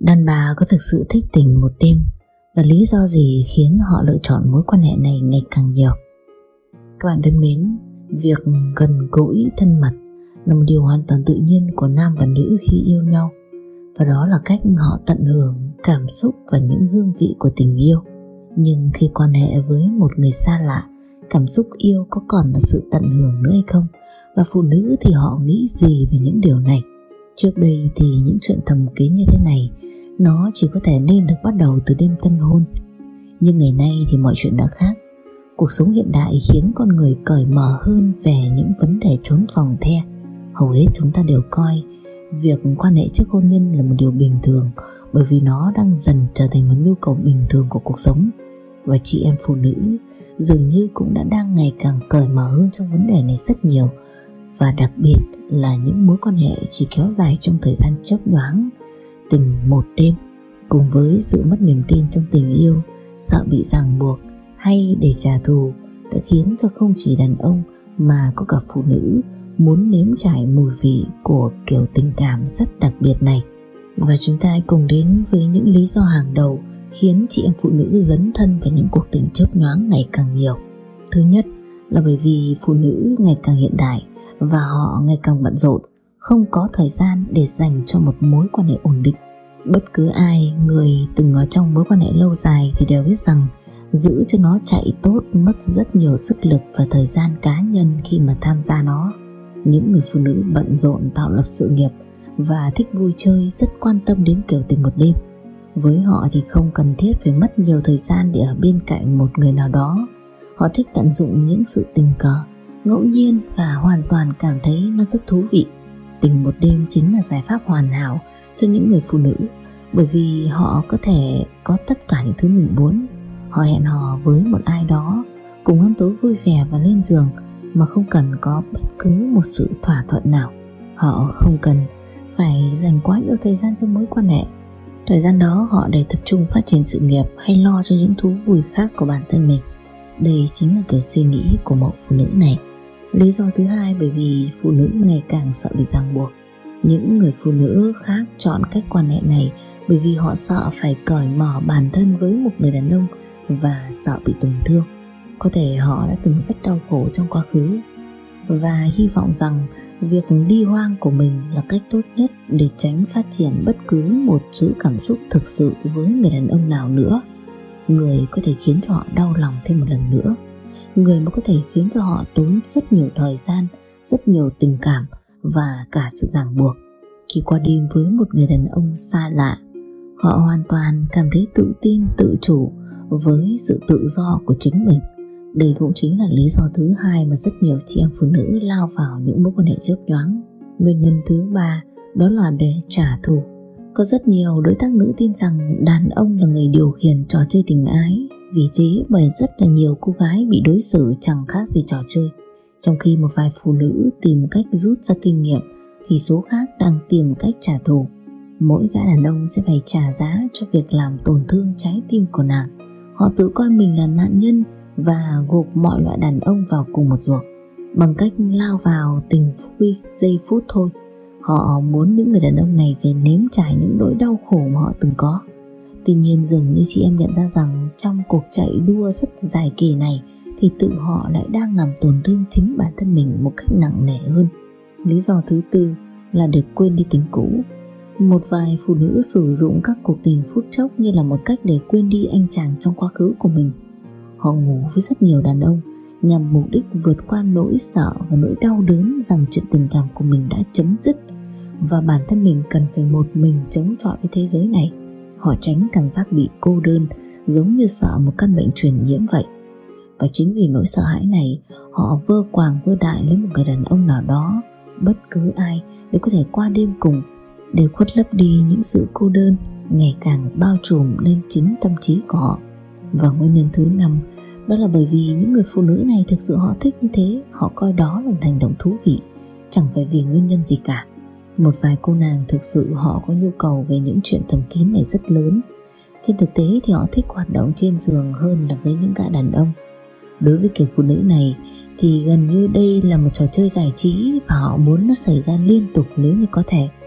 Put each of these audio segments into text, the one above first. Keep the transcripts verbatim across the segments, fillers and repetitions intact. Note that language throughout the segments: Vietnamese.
Đàn bà có thực sự thích tình một đêm, và lý do gì khiến họ lựa chọn mối quan hệ này ngày càng nhiều? Các bạn thân mến, việc gần gũi thân mật là một điều hoàn toàn tự nhiên của nam và nữ khi yêu nhau, và đó là cách họ tận hưởng cảm xúc và những hương vị của tình yêu. Nhưng khi quan hệ với một người xa lạ, cảm xúc yêu có còn là sự tận hưởng nữa hay không? Và phụ nữ thì họ nghĩ gì về những điều này? Trước đây thì những chuyện thầm kín như thế này nó chỉ có thể nên được bắt đầu từ đêm tân hôn. Nhưng ngày nay thì mọi chuyện đã khác. Cuộc sống hiện đại khiến con người cởi mở hơn về những vấn đề trốn phòng the. Hầu hết chúng ta đều coi việc quan hệ trước hôn nhân là một điều bình thường, bởi vì nó đang dần trở thành một nhu cầu bình thường của cuộc sống. Và chị em phụ nữ dường như cũng đã đang ngày càng cởi mở hơn trong vấn đề này rất nhiều. Và đặc biệt là những mối quan hệ chỉ kéo dài trong thời gian chớp nhoáng, tình một đêm, cùng với sự mất niềm tin trong tình yêu, sợ bị ràng buộc hay để trả thù, đã khiến cho không chỉ đàn ông mà có cả phụ nữ muốn nếm trải mùi vị của kiểu tình cảm rất đặc biệt này. Và chúng ta hãy cùng đến với những lý do hàng đầu khiến chị em phụ nữ dấn thân vào những cuộc tình chớp nhoáng ngày càng nhiều. Thứ nhất là bởi vì phụ nữ ngày càng hiện đại và họ ngày càng bận rộn, không có thời gian để dành cho một mối quan hệ ổn định. Bất cứ ai người từng ở trong mối quan hệ lâu dài thì đều biết rằng giữ cho nó chạy tốt mất rất nhiều sức lực và thời gian cá nhân khi mà tham gia nó. Những người phụ nữ bận rộn tạo lập sự nghiệp và thích vui chơi rất quan tâm đến kiểu tình một đêm. Với họ thì không cần thiết phải mất nhiều thời gian để ở bên cạnh một người nào đó. Họ thích tận dụng những sự tình cờ, ngẫu nhiên và hoàn toàn cảm thấy nó rất thú vị. Tình một đêm chính là giải pháp hoàn hảo cho những người phụ nữ, bởi vì họ có thể có tất cả những thứ mình muốn. Họ hẹn hò với một ai đó, cùng ăn tối vui vẻ và lên giường mà không cần có bất cứ một sự thỏa thuận nào. Họ không cần phải dành quá nhiều thời gian cho mối quan hệ. Thời gian đó họ để tập trung phát triển sự nghiệp hay lo cho những thú vui khác của bản thân mình. Đây chính là kiểu suy nghĩ của mẫu phụ nữ này. Lý do thứ hai bởi vì phụ nữ ngày càng sợ bị ràng buộc. Những người phụ nữ khác chọn cách quan hệ này bởi vì họ sợ phải cởi mở bản thân với một người đàn ông và sợ bị tổn thương. Có thể họ đã từng rất đau khổ trong quá khứ và hy vọng rằng việc đi hoang của mình là cách tốt nhất để tránh phát triển bất cứ một thứ cảm xúc thực sự với người đàn ông nào nữa. Người có thể khiến cho họ đau lòng thêm một lần nữa, người mà có thể khiến cho họ tốn rất nhiều thời gian, rất nhiều tình cảm và cả sự ràng buộc. Khi qua đêm với một người đàn ông xa lạ, họ hoàn toàn cảm thấy tự tin, tự chủ với sự tự do của chính mình. Đây cũng chính là lý do thứ hai mà rất nhiều chị em phụ nữ lao vào những mối quan hệ chớp nhoáng. Nguyên nhân thứ ba đó là để trả thù. Có rất nhiều đối tác nữ tin rằng đàn ông là người điều khiển trò chơi tình ái, vì thế bởi rất là nhiều cô gái bị đối xử chẳng khác gì trò chơi. Trong khi một vài phụ nữ tìm cách rút ra kinh nghiệm thì số khác đang tìm cách trả thù. Mỗi gã đàn ông sẽ phải trả giá cho việc làm tổn thương trái tim của nàng. Họ tự coi mình là nạn nhân và gộp mọi loại đàn ông vào cùng một ruột. Bằng cách lao vào tình vui giây phút thôi, họ muốn những người đàn ông này phải nếm trải những nỗi đau khổ mà họ từng có. Tuy nhiên dường như chị em nhận ra rằng trong cuộc chạy đua rất dài kỳ này thì tự họ lại đang làm tổn thương chính bản thân mình một cách nặng nề hơn. Lý do thứ tư là để quên đi tình cũ. Một vài phụ nữ sử dụng các cuộc tình phút chốc như là một cách để quên đi anh chàng trong quá khứ của mình. Họ ngủ với rất nhiều đàn ông nhằm mục đích vượt qua nỗi sợ và nỗi đau đớn rằng chuyện tình cảm của mình đã chấm dứt và bản thân mình cần phải một mình chống chọi với thế giới này. Họ tránh cảm giác bị cô đơn, giống như sợ một căn bệnh truyền nhiễm vậy. Và chính vì nỗi sợ hãi này, họ vơ quàng vơ đại lấy một người đàn ông nào đó, bất cứ ai để có thể qua đêm cùng, để khuất lấp đi những sự cô đơn ngày càng bao trùm lên chính tâm trí của họ. Và nguyên nhân thứ năm đó là bởi vì những người phụ nữ này thực sự họ thích như thế, họ coi đó là một hành động thú vị, chẳng phải vì nguyên nhân gì cả. Một vài cô nàng thực sự họ có nhu cầu về những chuyện thầm kín này rất lớn. Trên thực tế thì họ thích hoạt động trên giường hơn là với những gã đàn ông. Đối với kiểu phụ nữ này thì gần như đây là một trò chơi giải trí và họ muốn nó xảy ra liên tục nếu như có thể.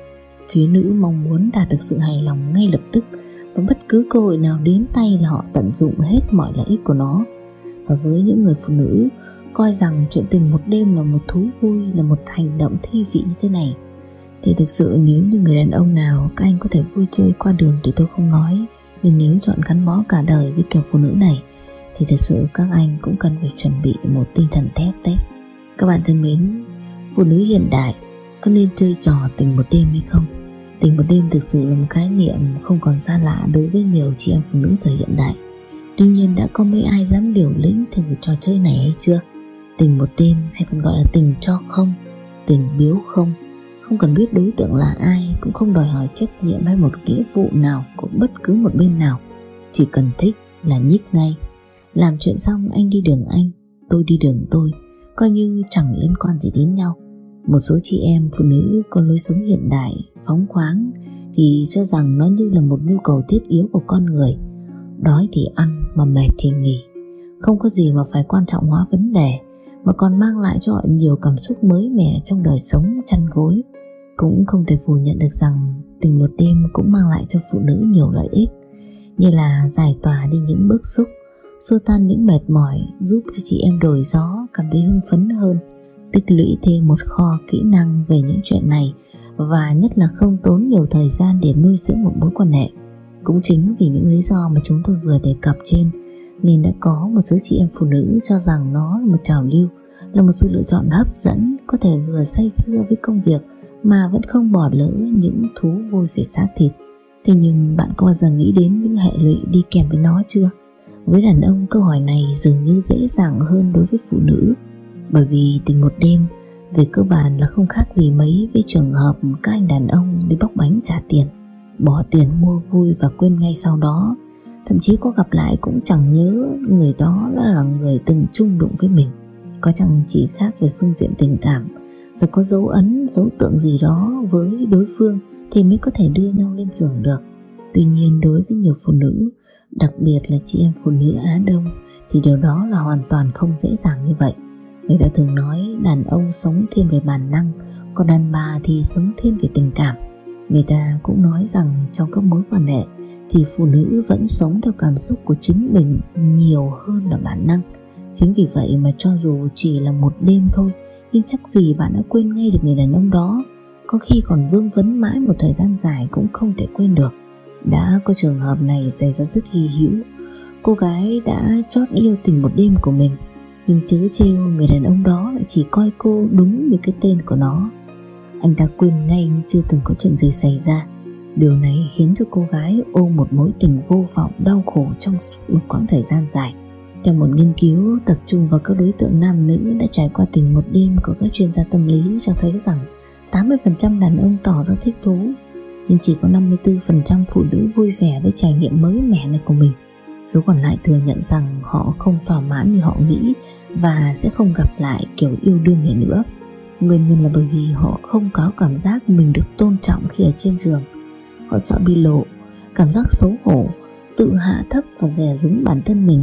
Phía nữ mong muốn đạt được sự hài lòng ngay lập tức, và bất cứ cơ hội nào đến tay là họ tận dụng hết mọi lợi ích của nó. Và với những người phụ nữ coi rằng chuyện tình một đêm là một thú vui, là một hành động thi vị như thế này, thì thực sự nếu như người đàn ông nào các anh có thể vui chơi qua đường thì tôi không nói, nhưng nếu chọn gắn bó cả đời với kiểu phụ nữ này thì thực sự các anh cũng cần phải chuẩn bị một tinh thần thép đấy. Các bạn thân mến, phụ nữ hiện đại có nên chơi trò tình một đêm hay không? Tình một đêm thực sự là một khái niệm không còn xa lạ đối với nhiều chị em phụ nữ thời hiện đại. Tuy nhiên đã có mấy ai dám liều lĩnh thử trò chơi này hay chưa? Tình một đêm hay còn gọi là tình cho không, tình biếu không, không cần biết đối tượng là ai, cũng không đòi hỏi trách nhiệm hay một nghĩa vụ nào của bất cứ một bên nào. Chỉ cần thích là nhích ngay. Làm chuyện xong anh đi đường anh, tôi đi đường tôi, coi như chẳng liên quan gì đến nhau. Một số chị em phụ nữ có lối sống hiện đại, phóng khoáng thì cho rằng nó như là một nhu cầu thiết yếu của con người. Đói thì ăn, mà mệt thì nghỉ. Không có gì mà phải quan trọng hóa vấn đề, mà còn mang lại cho họ nhiều cảm xúc mới mẻ trong đời sống chăn gối. Cũng không thể phủ nhận được rằng tình một đêm cũng mang lại cho phụ nữ nhiều lợi ích, như là giải tỏa đi những bức xúc, xua tan những mệt mỏi, giúp cho chị em đổi gió cảm thấy hưng phấn hơn, tích lũy thêm một kho kỹ năng về những chuyện này, và nhất là không tốn nhiều thời gian để nuôi dưỡng một mối quan hệ. Cũng chính vì những lý do mà chúng tôi vừa đề cập trên nên đã có một số chị em phụ nữ cho rằng nó là một trào lưu, là một sự lựa chọn hấp dẫn, có thể vừa say sưa với công việc mà vẫn không bỏ lỡ những thú vui về xác thịt. Thế nhưng bạn có bao giờ nghĩ đến những hệ lụy đi kèm với nó chưa? Với đàn ông, câu hỏi này dường như dễ dàng hơn đối với phụ nữ, bởi vì tình một đêm về cơ bản là không khác gì mấy với trường hợp các anh đàn ông đi bóc bánh trả tiền, bỏ tiền mua vui và quên ngay sau đó. Thậm chí có gặp lại cũng chẳng nhớ người đó là người từng chung đụng với mình. Có chẳng chỉ khác về phương diện tình cảm, phải có dấu ấn, dấu tượng gì đó với đối phương thì mới có thể đưa nhau lên giường được. Tuy nhiên đối với nhiều phụ nữ, đặc biệt là chị em phụ nữ Á Đông, thì điều đó là hoàn toàn không dễ dàng như vậy. Người ta thường nói đàn ông sống thiên về bản năng, còn đàn bà thì sống thiên về tình cảm. Người ta cũng nói rằng trong các mối quan hệ thì phụ nữ vẫn sống theo cảm xúc của chính mình nhiều hơn là bản năng. Chính vì vậy mà cho dù chỉ là một đêm thôi, nhưng chắc gì bạn đã quên ngay được người đàn ông đó, có khi còn vương vấn mãi một thời gian dài cũng không thể quên được. Đã có trường hợp này xảy ra rất hy hữu. Cô gái đã chót yêu tình một đêm của mình, nhưng chớ trêu người đàn ông đó lại chỉ coi cô đúng như cái tên của nó. Anh ta quên ngay như chưa từng có chuyện gì xảy ra. Điều này khiến cho cô gái ôm một mối tình vô vọng đau khổ trong suốt một quãng thời gian dài. Trong một nghiên cứu tập trung vào các đối tượng nam nữ đã trải qua tình một đêm của các chuyên gia tâm lý cho thấy rằng tám mươi phần trăm đàn ông tỏ ra thích thú, nhưng chỉ có năm mươi tư phần trăm phụ nữ vui vẻ với trải nghiệm mới mẻ này của mình. Số còn lại thừa nhận rằng họ không thỏa mãn như họ nghĩ và sẽ không gặp lại kiểu yêu đương này nữa. Nguyên nhân là bởi vì họ không có cảm giác mình được tôn trọng khi ở trên giường. Họ sợ bị lộ, cảm giác xấu hổ, tự hạ thấp và dè dúng bản thân mình,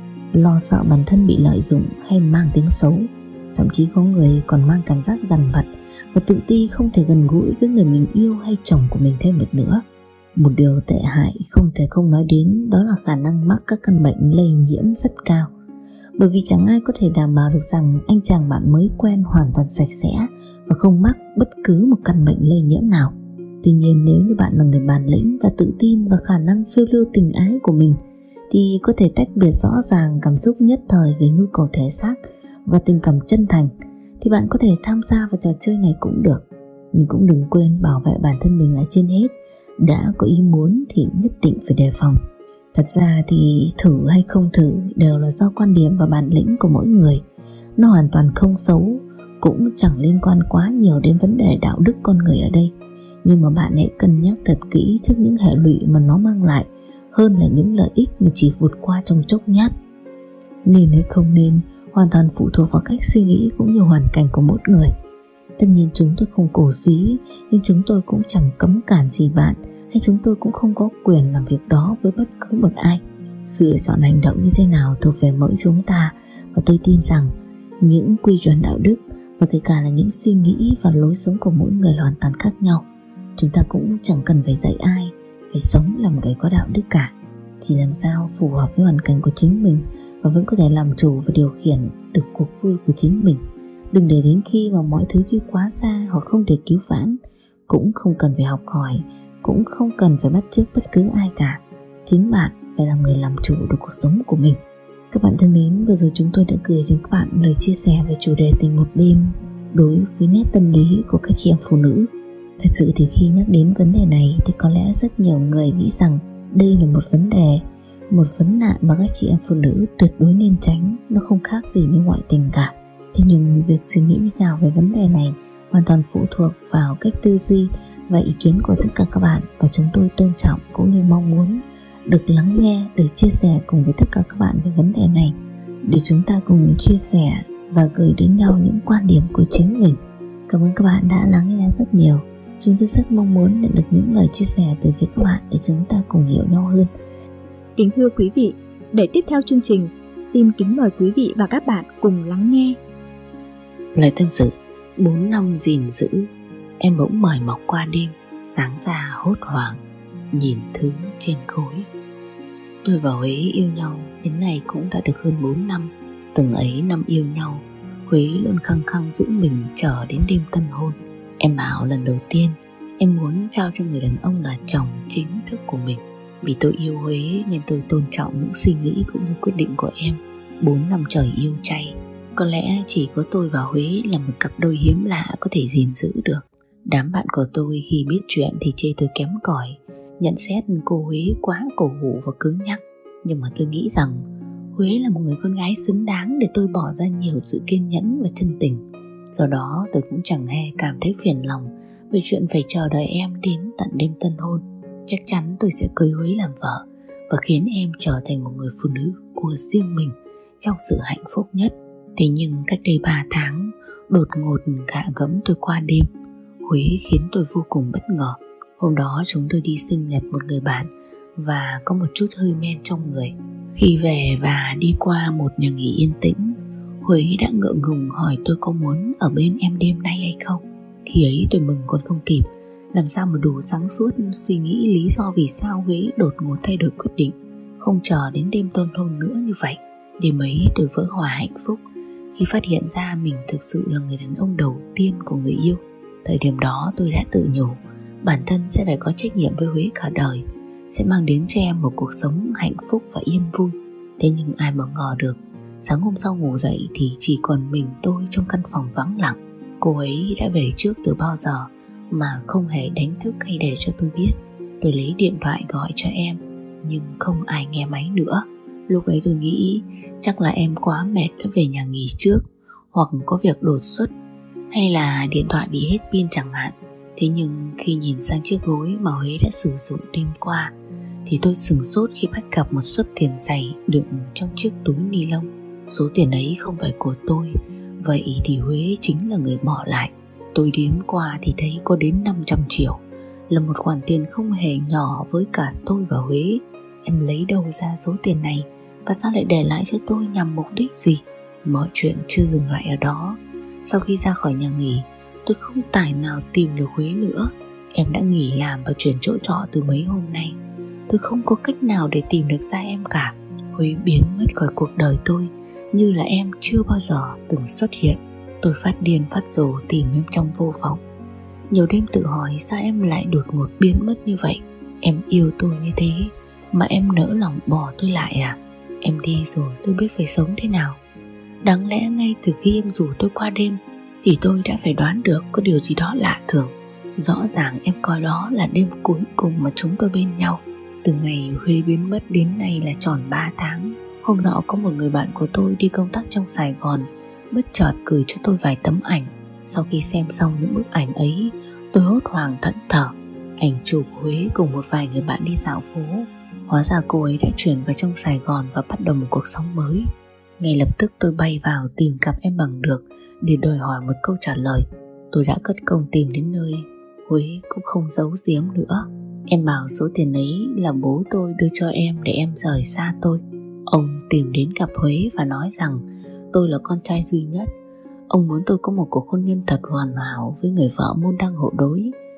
lo sợ bản thân bị lợi dụng hay mang tiếng xấu. Thậm chí có người còn mang cảm giác dằn vặt và tự ti không thể gần gũi với người mình yêu hay chồng của mình thêm được nữa. Một điều tệ hại không thể không nói đến đó là khả năng mắc các căn bệnh lây nhiễm rất cao. Bởi vì chẳng ai có thể đảm bảo được rằng anh chàng bạn mới quen hoàn toàn sạch sẽ và không mắc bất cứ một căn bệnh lây nhiễm nào. Tuy nhiên nếu như bạn là người bản lĩnh và tự tin vào khả năng phiêu lưu tình ái của mình thì có thể tách biệt rõ ràng cảm xúc nhất thời về nhu cầu thể xác và tình cảm chân thành, thì bạn có thể tham gia vào trò chơi này cũng được. Nhưng cũng đừng quên bảo vệ bản thân mình là trên hết. Đã có ý muốn thì nhất định phải đề phòng. Thật ra thì thử hay không thử đều là do quan điểm và bản lĩnh của mỗi người. Nó hoàn toàn không xấu, cũng chẳng liên quan quá nhiều đến vấn đề đạo đức con người ở đây. Nhưng mà bạn hãy cân nhắc thật kỹ trước những hệ lụy mà nó mang lại, hơn là những lợi ích mà chỉ vụt qua trong chốc nhát. Nên hay không nên hoàn toàn phụ thuộc vào cách suy nghĩ cũng như hoàn cảnh của mỗi người. Tất nhiên chúng tôi không cổ suý, nhưng chúng tôi cũng chẳng cấm cản gì bạn, hay chúng tôi cũng không có quyền làm việc đó với bất cứ một ai. Sự lựa chọn hành động như thế nào thuộc về mỗi chúng ta, và tôi tin rằng những quy chuẩn đạo đức và kể cả là những suy nghĩ và lối sống của mỗi người là hoàn toàn khác nhau. chúng ta cũng chẳng cần phải dạy ai phải sống làm người có đạo đức cả. Chỉ làm sao phù hợp với hoàn cảnh của chính mình và vẫn có thể làm chủ và điều khiển được cuộc vui của chính mình. Đừng để đến khi mà mọi thứ đi quá xa hoặc không thể cứu vãn. Cũng không cần phải học hỏi, cũng không cần phải bắt chước bất cứ ai cả. Chính bạn phải là người làm chủ được cuộc sống của mình. Các bạn thân mến, vừa rồi chúng tôi đã gửi đến các bạn lời chia sẻ về chủ đề tình một đêm đối với nét tâm lý của các chị em phụ nữ. Thật sự thì khi nhắc đến vấn đề này thì có lẽ rất nhiều người nghĩ rằng đây là một vấn đề, một vấn nạn mà các chị em phụ nữ tuyệt đối nên tránh. Nó không khác gì như ngoại tình cả. Thế nhưng việc suy nghĩ như nào về vấn đề này hoàn toàn phụ thuộc vào cách tư duy và ý kiến của tất cả các bạn, và chúng tôi tôn trọng cũng như mong muốn được lắng nghe, được chia sẻ cùng với tất cả các bạn về vấn đề này, để chúng ta cùng chia sẻ và gửi đến nhau những quan điểm của chính mình. Cảm ơn các bạn đã lắng nghe rất nhiều. Chúng tôi rất mong muốn nhận được những lời chia sẻ từ phía các bạn để chúng ta cùng hiểu nhau hơn. Kính thưa quý vị, để tiếp theo chương trình, xin kính mời quý vị và các bạn cùng lắng nghe. Lời tâm sự: bốn năm gìn giữ, em bỗng mời mọc qua đêm, sáng ra hốt hoảng, nhìn thứ trên gối. Tôi và Huế yêu nhau đến nay cũng đã được hơn bốn năm. Từng ấy năm yêu nhau, Huế luôn khăng khăng giữ mình chờ đến đêm tân hôn. Em bảo lần đầu tiên em muốn trao cho người đàn ông là chồng chính thức của mình. Vì tôi yêu Huế nên tôi tôn trọng những suy nghĩ cũng như quyết định của em. Bốn năm trời yêu chay, có lẽ chỉ có tôi và Huế là một cặp đôi hiếm lạ có thể gìn giữ được. Đám bạn của tôi khi biết chuyện thì chê tôi kém cỏi, nhận xét cô Huế quá cổ hủ và cứng nhắc. Nhưng mà tôi nghĩ rằng Huế là một người con gái xứng đáng để tôi bỏ ra nhiều sự kiên nhẫn và chân tình. Do đó tôi cũng chẳng hề cảm thấy phiền lòng về chuyện phải chờ đợi em đến tận đêm tân hôn. Chắc chắn tôi sẽ cưới Huế làm vợ và khiến em trở thành một người phụ nữ của riêng mình trong sự hạnh phúc nhất. Thế nhưng cách đây ba tháng, đột ngột gạ gẫm tôi qua đêm. Huế khiến tôi vô cùng bất ngờ. Hôm đó chúng tôi đi sinh nhật một người bạn và có một chút hơi men trong người. Khi về và đi qua một nhà nghỉ yên tĩnh, Huế đã ngượng ngùng hỏi tôi có muốn ở bên em đêm nay hay không. Khi ấy tôi mừng còn không kịp, làm sao mà đủ sáng suốt suy nghĩ lý do vì sao Huế đột ngột thay đổi quyết định, không chờ đến đêm tân hôn nữa như vậy. Đêm ấy tôi vỡ hòa hạnh phúc khi phát hiện ra mình thực sự là người đàn ông đầu tiên của người yêu. Thời điểm đó tôi đã tự nhủ bản thân sẽ phải có trách nhiệm với Huế cả đời, sẽ mang đến cho em một cuộc sống hạnh phúc và yên vui. Thế nhưng ai mà ngờ được, sáng hôm sau ngủ dậy thì chỉ còn mình tôi trong căn phòng vắng lặng. Cô ấy đã về trước từ bao giờ mà không hề đánh thức hay để cho tôi biết. Tôi lấy điện thoại gọi cho em nhưng không ai nghe máy nữa. Lúc ấy tôi nghĩ chắc là em quá mệt đã về nhà nghỉ trước, hoặc có việc đột xuất, hay là điện thoại bị hết pin chẳng hạn. Thế nhưng khi nhìn sang chiếc gối mà Huế đã sử dụng đêm qua thì tôi sửng sốt khi bắt gặp một xấp tiền dày đựng trong chiếc túi ni lông. Số tiền ấy không phải của tôi, vậy thì Huế chính là người bỏ lại. Tôi đếm qua thì thấy có đến năm trăm triệu, là một khoản tiền không hề nhỏ với cả tôi và Huế. Em lấy đâu ra số tiền này và sao lại để lại cho tôi nhằm mục đích gì? Mọi chuyện chưa dừng lại ở đó. Sau khi ra khỏi nhà nghỉ, tôi không tài nào tìm được Huế nữa. Em đã nghỉ làm và chuyển chỗ trọ từ mấy hôm nay. Tôi không có cách nào để tìm được ra em cả. Huế biến mất khỏi cuộc đời tôi như là em chưa bao giờ từng xuất hiện. Tôi phát điên phát rồ tìm em trong vô vọng. Nhiều đêm tự hỏi sao em lại đột ngột biến mất như vậy. Em yêu tôi như thế mà em nỡ lòng bỏ tôi lại à? Em đi rồi tôi biết phải sống thế nào. Đáng lẽ ngay từ khi em rủ tôi qua đêm thì tôi đã phải đoán được có điều gì đó lạ thường. Rõ ràng em coi đó là đêm cuối cùng mà chúng tôi bên nhau. Từ ngày Huế biến mất đến nay là tròn ba tháng. Hôm nọ có một người bạn của tôi đi công tác trong Sài Gòn bất chợt gửi cho tôi vài tấm ảnh. Sau khi xem xong những bức ảnh ấy, tôi hốt hoảng thẫn thờ. Ảnh chụp Huế cùng một vài người bạn đi dạo phố. Hóa ra cô ấy đã chuyển vào trong Sài Gòn và bắt đầu một cuộc sống mới. Ngay lập tức tôi bay vào tìm gặp em bằng được để đòi hỏi một câu trả lời. Tôi đã cất công tìm đến nơi, Huế cũng không giấu giếm nữa. Em bảo số tiền ấy là bố tôi đưa cho em để em rời xa tôi. Ông tìm đến gặp Huế và nói rằng tôi là con trai duy nhất. Ông muốn tôi có một cuộc hôn nhân thật hoàn hảo với người vợ môn đăng hộ đối.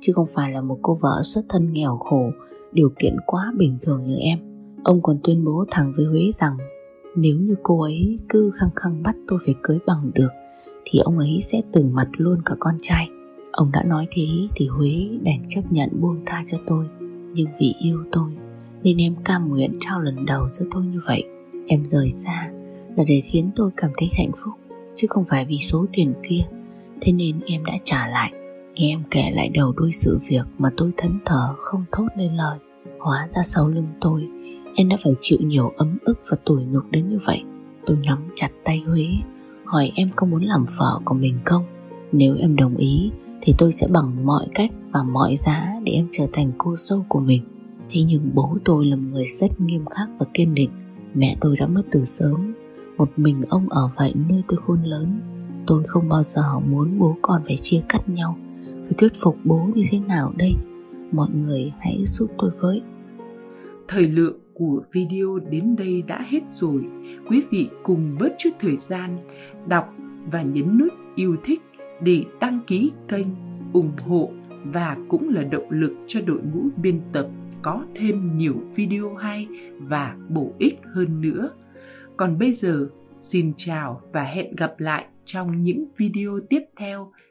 chứ không phải là một cô vợ xuất thân nghèo khổ, điều kiện quá bình thường như em. Ông còn tuyên bố thẳng với Huế rằng nếu như cô ấy cứ khăng khăng bắt tôi phải cưới bằng được thì ông ấy sẽ từ mặt luôn cả con trai. Ông đã nói thế thì Huế đành chấp nhận buông tha cho tôi. Nhưng vì yêu tôi nên em cam nguyện trao lần đầu cho tôi như vậy. Em rời xa là để khiến tôi cảm thấy hạnh phúc, chứ không phải vì số tiền kia. Thế nên em đã trả lại. Nghe em kể lại đầu đuôi sự việc mà tôi thẫn thờ không thốt nên lời. Hóa ra sau lưng tôi em đã phải chịu nhiều ấm ức và tủi nhục đến như vậy. Tôi nắm chặt tay Huế, hỏi em có muốn làm vợ của mình không. Nếu em đồng ý thì tôi sẽ bằng mọi cách và mọi giá để em trở thành cô dâu của mình. Thế nhưng bố tôi là một người rất nghiêm khắc và kiên định. Mẹ tôi đã mất từ sớm, một mình ông ở vậy nuôi tôi khôn lớn. Tôi không bao giờ muốn bố con phải chia cắt nhau. Phải thuyết phục bố như thế nào đây? Mọi người hãy giúp tôi với. Thời lượng của video đến đây đã hết rồi. Quý vị cùng bớt chút thời gian đọc và nhấn nút yêu thích để đăng ký kênh, ủng hộ và cũng là động lực cho đội ngũ biên tập có thêm nhiều video hay và bổ ích hơn nữa. Còn bây giờ, xin chào và hẹn gặp lại trong những video tiếp theo.